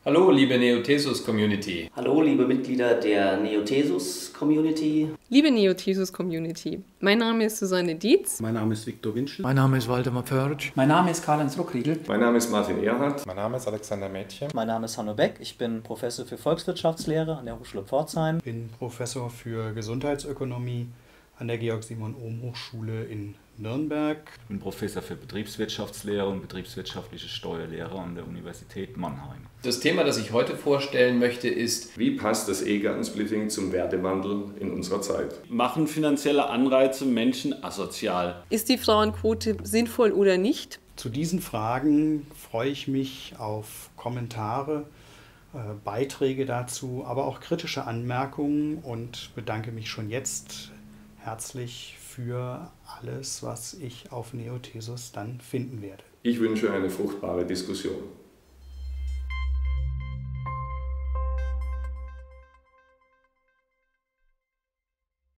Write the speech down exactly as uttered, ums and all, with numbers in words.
Hallo, liebe Neothesus-Community. Hallo, liebe Mitglieder der Neothesus-Community. Liebe Neothesus-Community, mein Name ist Susanne Dietz. Mein Name ist Viktor Winschel. Mein Name ist Waldemar Pörtsch. Mein Name ist Karl-Heinz Ruckriegel. Mein Name ist Martin Erhardt. Mein Name ist Alexander Mädchen. Mein Name ist Hanno Beck. Ich bin Professor für Volkswirtschaftslehre an der Hochschule Pforzheim. Ich bin Professor für Gesundheitsökonomie an der Georg-Simon-Ohm-Hochschule in Nürnberg. Ich bin Professor für Betriebswirtschaftslehre und betriebswirtschaftliche Steuerlehre an der Universität Mannheim. Das Thema, das ich heute vorstellen möchte, ist: Wie passt das Ehegattensplitting zum Wertewandel in unserer Zeit? Machen finanzielle Anreize Menschen asozial? Ist die Frauenquote sinnvoll oder nicht? Zu diesen Fragen freue ich mich auf Kommentare, äh, Beiträge dazu, aber auch kritische Anmerkungen und bedanke mich schon jetzt herzlich für alles, was ich auf Neothesus dann finden werde. Ich wünsche eine fruchtbare Diskussion.